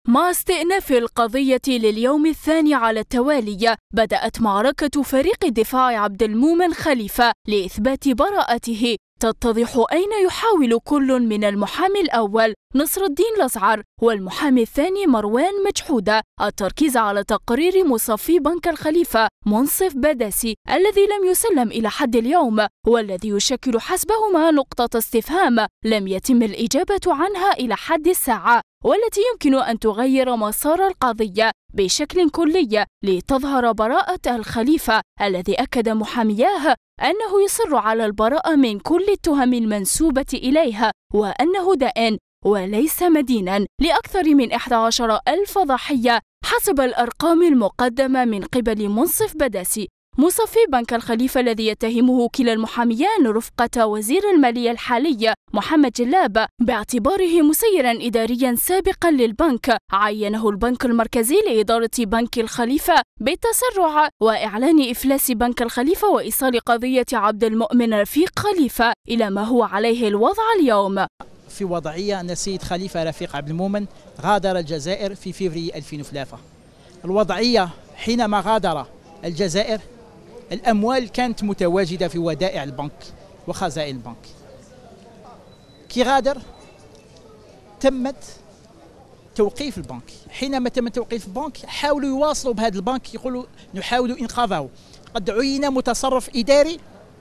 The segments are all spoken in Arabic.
مع استئناف القضية لليوم الثاني على التوالي، بدأت معركة فريق الدفاع عبد المؤمن خليفة لإثبات براءته تتضح أين يحاول كل من المحامي الأول نصر الدين الأزعر والمحامي الثاني مروان مجحودة التركيز على تقرير مصفي بنك الخليفة منصف بداسي الذي لم يسلم إلى حد اليوم، والذي يشكل حسبهما نقطة استفهام لم يتم الإجابة عنها إلى حد الساعة، والتي يمكن أن تغير مسار القضية بشكل كلي لتظهر براءة الخليفة الذي أكد محامياه أنه يصر على البراءة من كل التهم المنسوبة إليه، وأنه دائن وليس مدينا لأكثر من 11,000 ضحية حسب الأرقام المقدمة من قبل منصف بداسي مصفي بنك الخليفة، الذي يتهمه كلا المحاميان رفقة وزير المالية الحالي محمد جلاب باعتباره مسيرا إداريا سابقا للبنك عينه البنك المركزي لإدارة بنك الخليفة بالتسرع وإعلان إفلاس بنك الخليفة وإيصال قضية عبد المؤمن رفيق خليفة إلى ما هو عليه الوضع اليوم. في وضعية أن السيد خليفة رفيق عبد المؤمن غادر الجزائر في فبراير 2003. الوضعية حينما غادر الجزائر الأموال كانت متواجدة في ودائع البنك وخزائن البنك. كي غادر تمت توقيف البنك. حينما تم توقيف البنك حاولوا يواصلوا بهذا البنك، يقولوا نحاول إنقاذه. قد عين متصرف إداري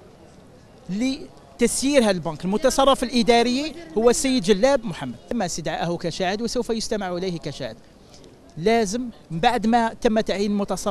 لتسيير هذا البنك. المتصرف الإداري هو السيد جلاب محمد. تم استدعائه كشاهد وسوف يستمع إليه كشاهد. لازم من بعد ما تم تعيين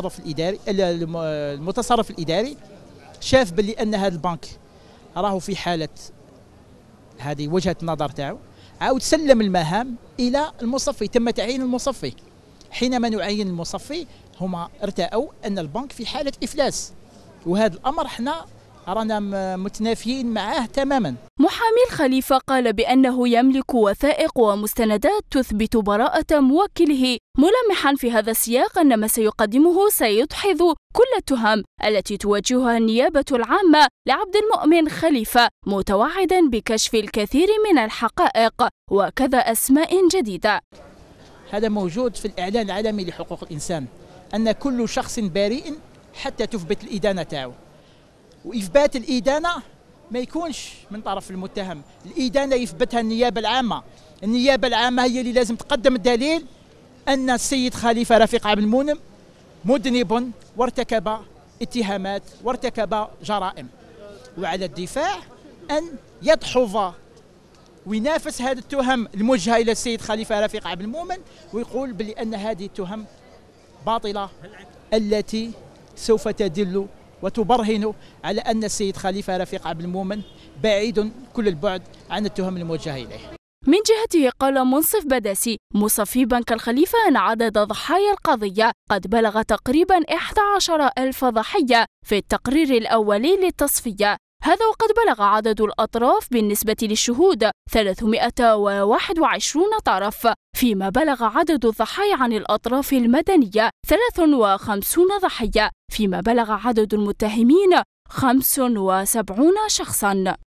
المتصرف الإداري شاف باللي أن هذا البنك راه في حالة، هذه وجهة النظر تاعو، عاود سلم المهام إلى المصفي. تم تعيين المصفي. حينما نعين المصفي هما ارتأوا أن البنك في حالة إفلاس، وهذا الأمر احنا رانا متنافيين معاه تماما. محامي الخليفة قال بأنه يملك وثائق ومستندات تثبت براءة موكله، ملمحا في هذا السياق أن ما سيقدمه سيدحض كل التهم التي توجهها النيابة العامة لعبد المؤمن خليفة، متوعدا بكشف الكثير من الحقائق وكذا أسماء جديدة. هذا موجود في الإعلان العالمي لحقوق الإنسان أن كل شخص بريء حتى تثبت الإدانة تاعو، وإثبات الإدانة ما يكونش من طرف المتهم، الإدانة يثبتها النيابة العامة. النيابة العامة هي اللي لازم تقدم الدليل أن السيد خليفة رفيق عبد المؤمن مذنب وارتكب اتهامات وارتكب جرائم، وعلى الدفاع أن يدحض وينافس هذه التهم الموجهة إلى السيد خليفة رفيق عبد المؤمن، ويقول بأن هذه التهم باطلة التي سوف تدل وتبرهن على أن السيد خليفة رفيق عبد المؤمن بعيد كل البعد عن التهم الموجهة إليه. من جهته قال منصف بداسي مصفي بنك الخليفة أن عدد ضحايا القضية قد بلغ تقريبا 11,000 ضحية في التقرير الأولي للتصفية، هذا وقد بلغ عدد الأطراف بالنسبة للشهود 321 طرف، فيما بلغ عدد الضحايا عن الأطراف المدنية 53 ضحية، فيما بلغ عدد المتهمين 75 شخصاً.